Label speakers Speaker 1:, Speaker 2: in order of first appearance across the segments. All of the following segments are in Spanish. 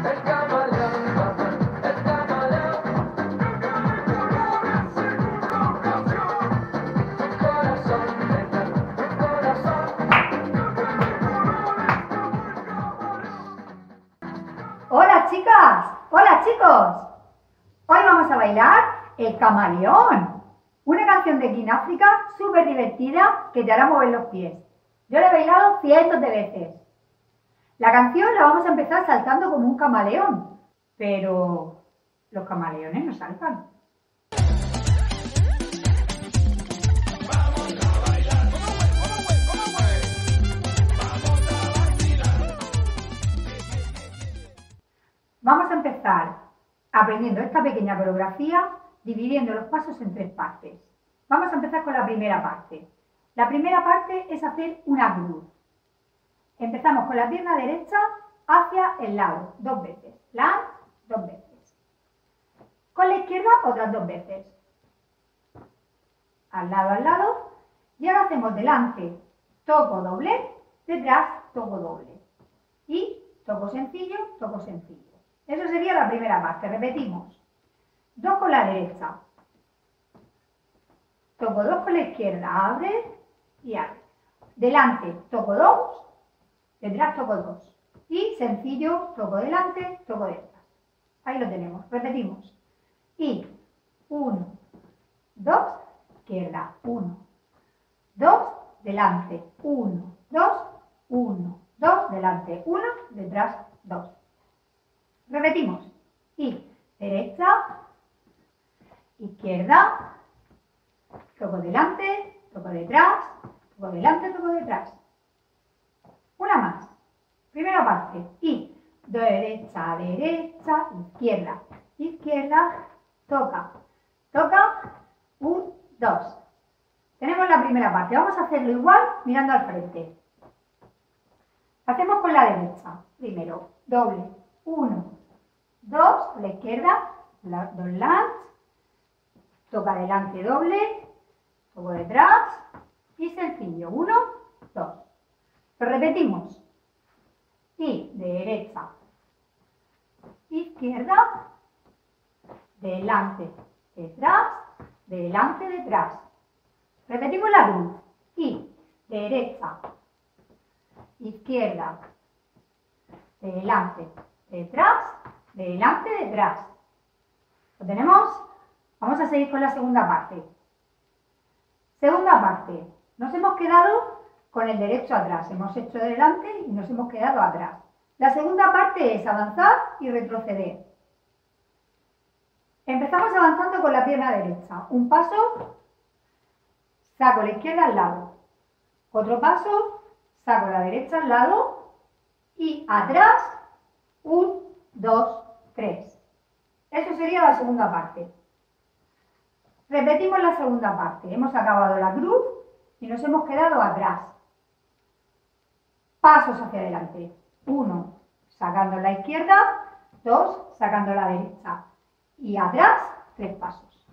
Speaker 1: Hola chicas, hola chicos. Hoy vamos a bailar el camaleón, una canción de King África súper divertida que te hará mover los pies. Yo la he bailado cientos de veces. La canción la vamos a empezar saltando como un camaleón, pero los camaleones no saltan. Vamos a empezar aprendiendo esta pequeña coreografía, dividiendo los pasos en 3 partes. Vamos a empezar con la primera parte. La primera parte es hacer una cruz. Empezamos con la pierna derecha hacia el lado, 2 veces. Land, 2 veces. Con la izquierda, otras 2 veces. Al lado. Y ahora hacemos delante, toco doble, detrás, toco doble. Y toco sencillo, toco sencillo. Eso sería la primera parte. Repetimos. 2 con la derecha. Toco 2 con la izquierda. Abre y abre. Delante toco 2. Detrás toco 2. Y sencillo, toco delante, toco detrás. Ahí lo tenemos. Repetimos. Y 1, 2, izquierda. 1, 2, delante. 1, 2, 1, 2, delante. 1, detrás, 2. Repetimos. Y derecha, izquierda, toco delante, toco detrás, toco delante, toco detrás. Una más. Primera parte. Y derecha, derecha, izquierda, izquierda, toca, toca, 1, 2. Tenemos la primera parte. Vamos a hacerlo igual mirando al frente. Hacemos con la derecha. Primero, doble. 1, 2, con la izquierda, 2 lands, toca delante doble, toco detrás y sencillo, 1, 2. Lo repetimos. Y derecha, izquierda, delante, detrás, delante, detrás. Repetimos la cruz. Y derecha, izquierda, delante, detrás, delante, detrás. ¿Lo tenemos? Vamos a seguir con la segunda parte. Segunda parte. Nos hemos quedado con el derecho atrás. Hemos hecho delante y nos hemos quedado atrás. La segunda parte es avanzar y retroceder. Empezamos avanzando con la pierna derecha. Un paso, saco la izquierda al lado. Otro paso, saco la derecha al lado y atrás, 1, 2, 3. Eso sería la segunda parte. Repetimos la segunda parte. Hemos acabado la cruz y nos hemos quedado atrás. Pasos hacia adelante. 1, sacando la izquierda. 2, sacando la derecha. Y atrás, 3 pasos.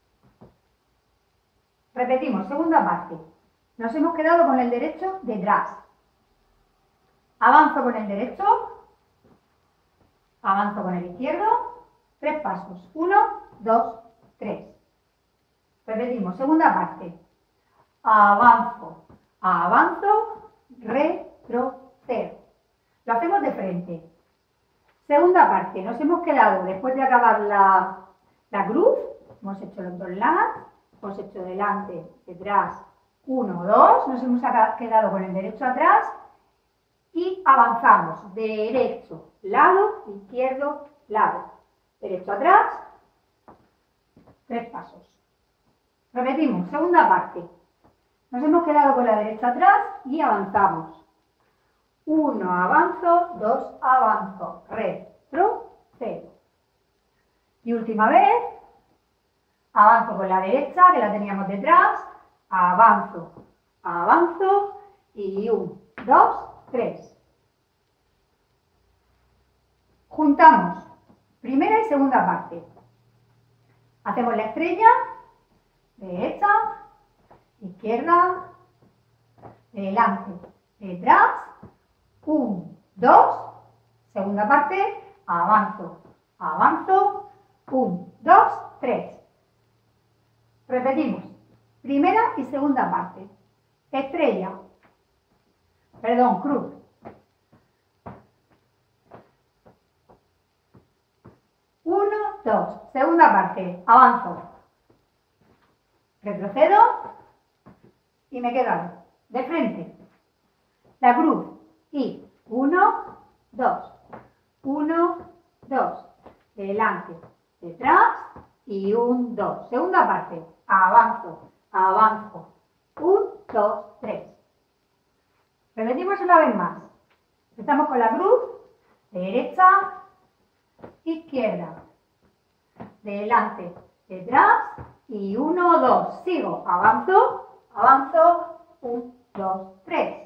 Speaker 1: Repetimos, segunda parte. Nos hemos quedado con el derecho detrás. Avanzo con el derecho. Avanzo con el izquierdo. 3 pasos. 1, 2, 3. Repetimos, segunda parte. Avanzo, avanzo, retrocedo. Lo hacemos de frente. Segunda parte. Nos hemos quedado, después de acabar la cruz, hemos hecho los 2 lados, hemos hecho delante, detrás, 1, 2, nos hemos quedado con el derecho atrás y avanzamos. Derecho, lado, izquierdo, lado. Derecho atrás, 3 pasos. Repetimos, segunda parte. Nos hemos quedado con la derecha atrás y avanzamos. 1, avanzo, 2, avanzo, retrocedo. Y última vez, avanzo con la derecha, que la teníamos detrás, avanzo, avanzo y 1, 2, 3. Juntamos primera y segunda parte. Hacemos la estrella, derecha, izquierda, delante, detrás, 1, 2, segunda parte, avanzo, avanzo, 1, 2, 3. Repetimos, primera y segunda parte. Estrella, perdón, cruz. Uno, dos, segunda parte, avanzo, retrocedo y me quedo de frente. La cruz y 1, 2, 1, 2, delante, detrás y 1, 2. Segunda parte, avanzo, avanzo, 1, 2, 3. Repetimos una vez más. Empezamos con la cruz, derecha, izquierda, delante, detrás y 1, 2. Sigo, avanzo, avanzo, 1, 2, 3.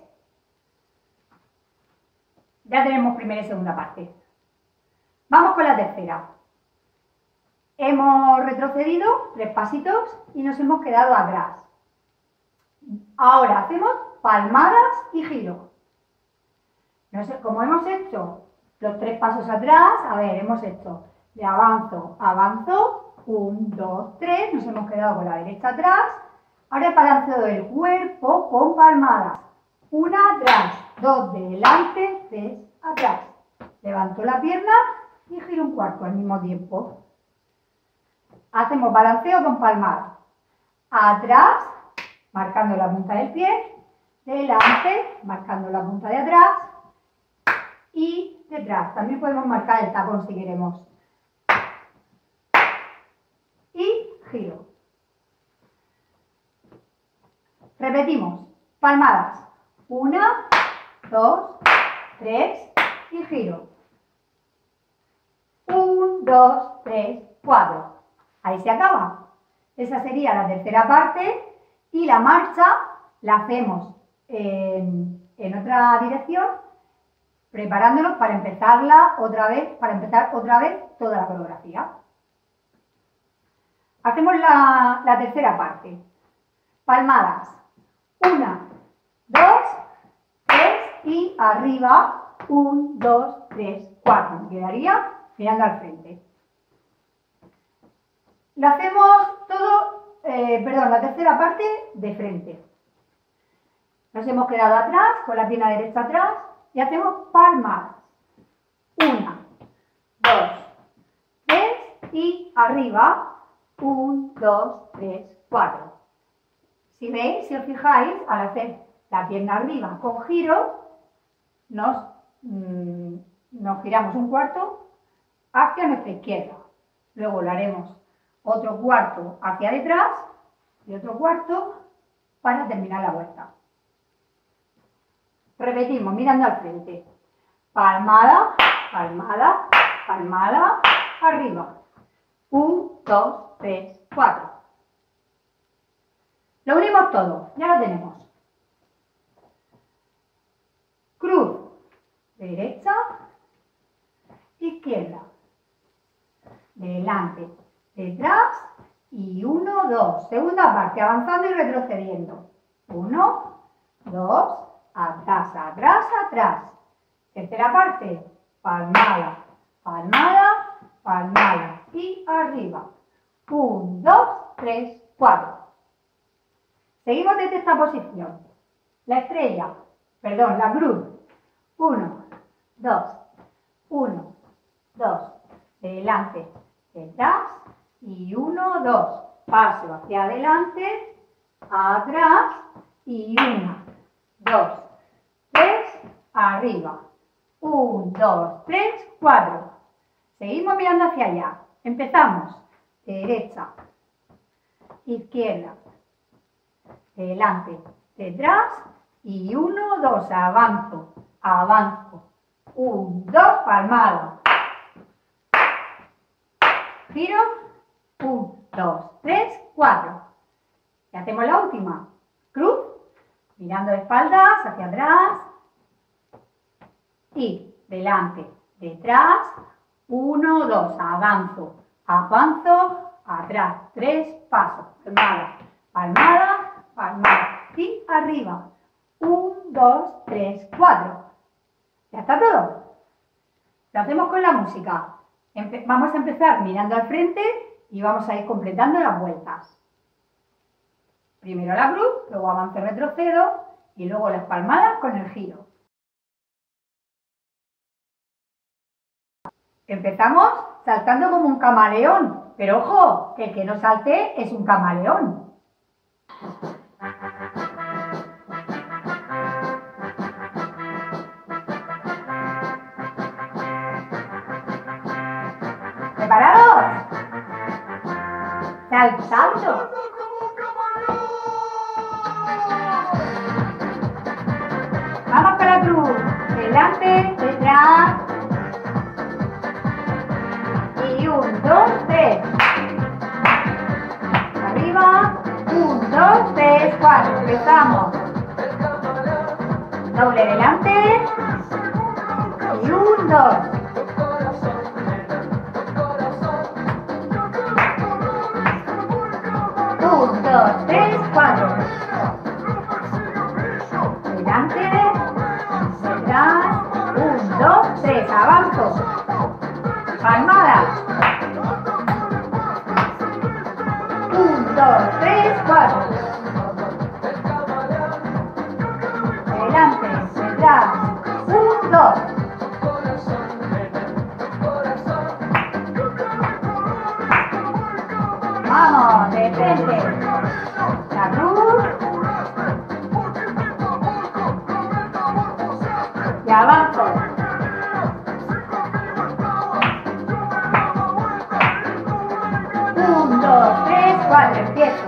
Speaker 1: Ya tenemos primera y segunda parte. Vamos con la tercera. Hemos retrocedido 3 pasitos y nos hemos quedado atrás. Ahora hacemos palmadas y giro. Como hemos hecho los 3 pasos atrás, a ver, hemos hecho de avanzo, avanzo, 1, 2, 3, nos hemos quedado con la derecha atrás. Ahora he balanceado el cuerpo con palmadas. 1 atrás, 2 delante, 3 atrás. Levanto la pierna y giro un cuarto al mismo tiempo. Hacemos balanceo con palmadas. Atrás, marcando la punta del pie. Delante, marcando la punta de atrás. Y detrás. También podemos marcar el tacón si queremos. Y giro. Repetimos. Palmadas. 1, 2, 3 y giro. 1, 2, 3, 4. Ahí se acaba. Esa sería la tercera parte y la marcha la hacemos en otra dirección, preparándonos para empezarla otra vez, toda la coreografía. Hacemos la tercera parte. Palmadas. 1, 2, 3 y arriba. 1, 2, 3, 4. Me quedaría mirando al frente. Lo hacemos todo, la tercera parte de frente. Nos hemos quedado atrás, con la pierna derecha atrás, y hacemos palmadas. 1, 2, 3 y arriba. 1, 2, 3, 4. Si veis, si os fijáis, al hacer la pierna arriba con giro, nos giramos un cuarto hacia nuestra izquierda. Luego lo haremos otro cuarto hacia detrás y otro cuarto para terminar la vuelta. Repetimos, mirando al frente. Palmada, palmada, palmada, arriba. 1, 2, 3, 4. Lo unimos todo, ya lo tenemos. Cruz, derecha, izquierda, delante, detrás y 1, 2. Segunda parte, avanzando y retrocediendo. 1, 2, atrás, atrás, atrás. Tercera parte, palmada, palmada, palmada y arriba. 1, 2, 3, 4. Seguimos desde esta posición. La estrella, la cruz. 1, 2, 1, 2. Delante, detrás y 1, 2. Paso hacia adelante, atrás y 1, 2, 3, arriba. 1, 2, 3, 4. Seguimos mirando hacia allá. Empezamos. Derecha, izquierda, delante, detrás y 1, 2. Avanzo, avanzo. 1, 2, palmada. Giro. 1, 2, 3, 4. Y hacemos la última. Cruz. Mirando de espaldas hacia atrás. Y delante, detrás. 1, 2. Avanzo, avanzo, atrás. 3 pasos. Palmada, palmada, palmada. Y arriba. 1, 2, 3, 4. ¿Ya está todo? Lo hacemos con la música. Vamos a empezar mirando al frente y vamos a ir completando las vueltas. Primero la cruz, luego avance, retrocedo y luego las palmadas con el giro. Empezamos saltando como un camaleón, pero ojo, que el que no salte es un camaleón. ¿Preparados? ¡Saltando! Vamos con la cruz. Delante, detrás. Y 1, 2, 3. Arriba. 1, 2, 3, 4. Empezamos. Doble delante. Y 1, 2. 1, 2, 3, 4. Delante, detrás, 1, 2, 3, avanzo. Palmada. 1, 2, 3, 4. Delante, detrás, 1, 2. Vamos, de frente. La cruz. Y avanzo. 1, 2, 3, 4. Empiezo.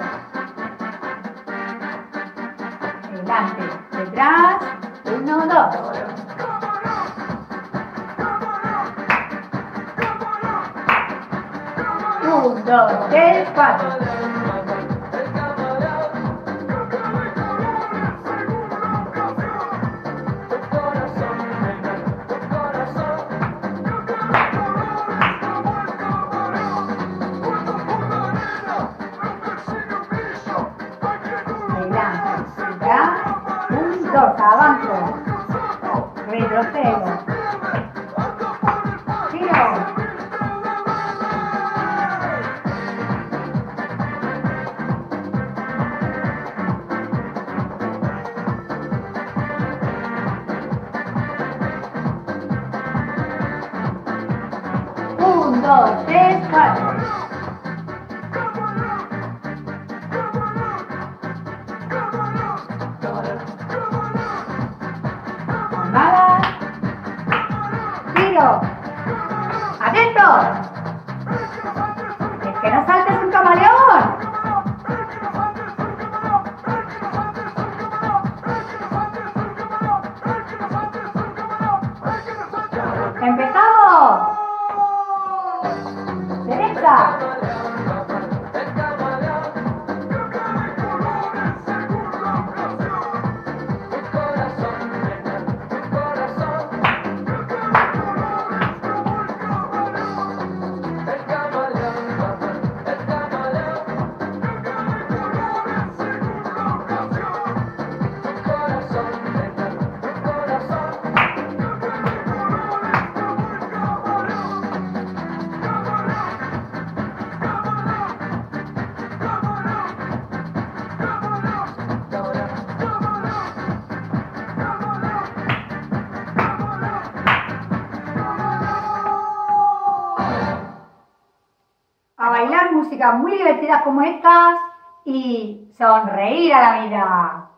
Speaker 1: Delante, detrás. 1, 2. 1, 2, 3, 4. Avanzo, retrocedo, giro, 1, 2, 3, 4. Giro. ¡Atentos! ¡Es que no saltes un camaleón! ¡Empezamos! ¡Derecha! A bailar música muy divertidas como estas y sonreír a la vida.